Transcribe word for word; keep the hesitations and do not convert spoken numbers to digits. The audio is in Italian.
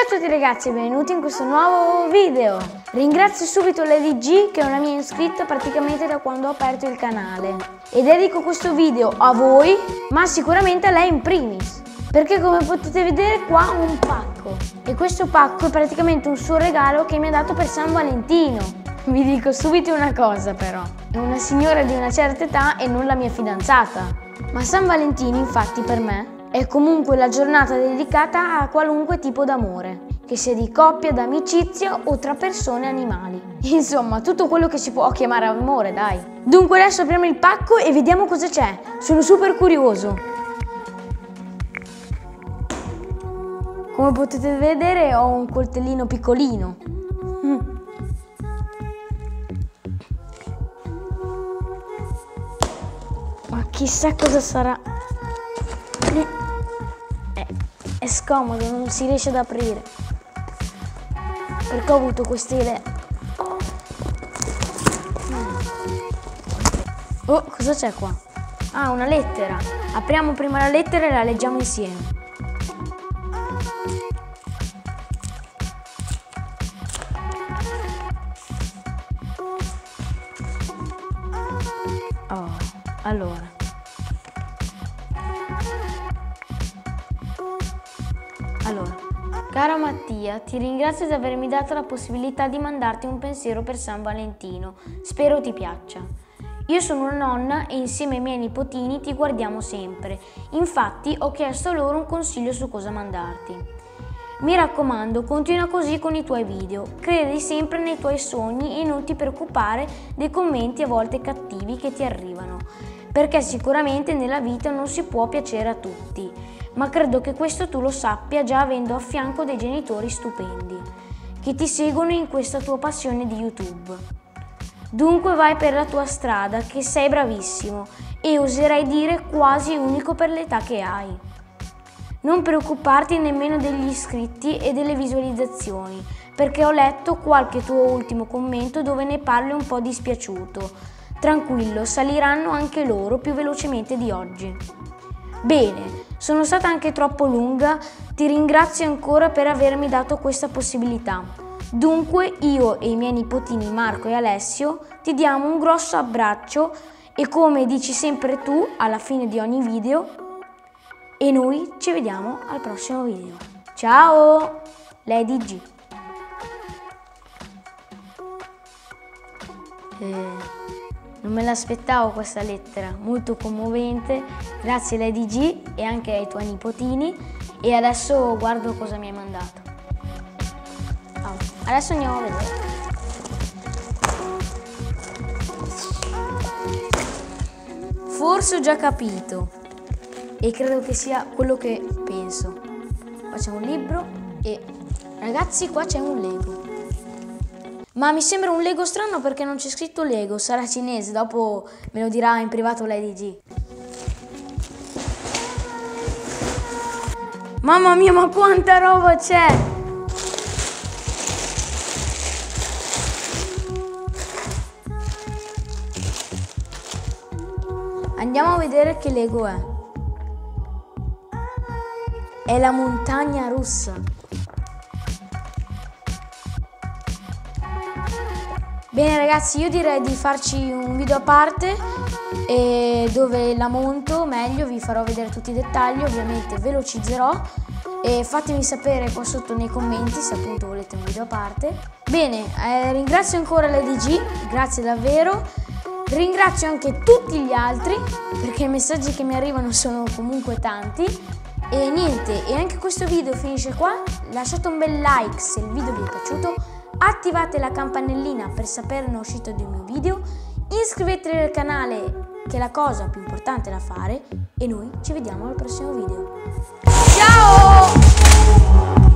Ciao a tutti ragazzi e benvenuti in questo nuovo video. Ringrazio subito Lady G che è una mia iscritta praticamente da quando ho aperto il canale e dedico questo video a voi, ma sicuramente a lei in primis, perché come potete vedere qua ho un pacco e questo pacco è praticamente un suo regalo che mi ha dato per San Valentino. Vi dico subito una cosa però, è una signora di una certa età e non la mia fidanzata, ma San Valentino infatti per me è comunque la giornata dedicata a qualunque tipo d'amore, che sia di coppia, d'amicizia o tra persone e animali. Insomma, tutto quello che si può chiamare amore, dai. Dunque adesso apriamo il pacco e vediamo cosa c'è. Sono super curioso. Come potete vedere ho un coltellino piccolino. Mm. Ma chissà cosa sarà. È scomodo, non si riesce ad aprire perché ho avuto queste idee. Oh, cosa c'è qua? Ah, una lettera. Apriamo prima la lettera e la leggiamo insieme. Oh, allora. Allora, caro Mattia, ti ringrazio di avermi dato la possibilità di mandarti un pensiero per San Valentino. Spero ti piaccia. Io sono una nonna e insieme ai miei nipotini ti guardiamo sempre. Infatti ho chiesto loro un consiglio su cosa mandarti. Mi raccomando, continua così con i tuoi video. Credi sempre nei tuoi sogni e non ti preoccupare dei commenti a volte cattivi che ti arrivano, perché sicuramente nella vita non si può piacere a tutti. Ma credo che questo tu lo sappia già avendo a fianco dei genitori stupendi, che ti seguono in questa tua passione di YouTube. Dunque vai per la tua strada, che sei bravissimo e oserei dire quasi unico per l'età che hai. Non preoccuparti nemmeno degli iscritti e delle visualizzazioni, perché ho letto qualche tuo ultimo commento dove ne parli un po' dispiaciuto. Tranquillo, saliranno anche loro più velocemente di oggi. Bene, sono stata anche troppo lunga, ti ringrazio ancora per avermi dato questa possibilità. Dunque io e i miei nipotini Marco e Alessio ti diamo un grosso abbraccio e come dici sempre tu alla fine di ogni video, e noi ci vediamo al prossimo video. Ciao, Lady G. Eh... Non me l'aspettavo questa lettera, molto commovente, grazie Lady G e anche ai tuoi nipotini e adesso guardo cosa mi hai mandato. Oh, adesso andiamo a vedere. Forse ho già capito e credo che sia quello che penso. Qua c'è un libro e ragazzi qua c'è un Lego. Ma mi sembra un Lego strano perché non c'è scritto Lego, sarà cinese, dopo me lo dirà in privato Lady G. Mamma mia, ma quanta roba c'è! Andiamo a vedere che Lego è. È la montagna russa. Bene ragazzi, io direi di farci un video a parte e dove la monto meglio, vi farò vedere tutti i dettagli, ovviamente velocizzerò e fatemi sapere qua sotto nei commenti se appunto volete un video a parte. Bene, eh, ringrazio ancora Lady G, grazie davvero, ringrazio anche tutti gli altri perché i messaggi che mi arrivano sono comunque tanti e niente, e anche questo video finisce qua, lasciate un bel like se il video vi è piaciuto. Attivate la campanellina per sapere ne è uscito dei miei video, iscrivetevi al canale che è la cosa più importante da fare e noi ci vediamo al prossimo video. Ciao!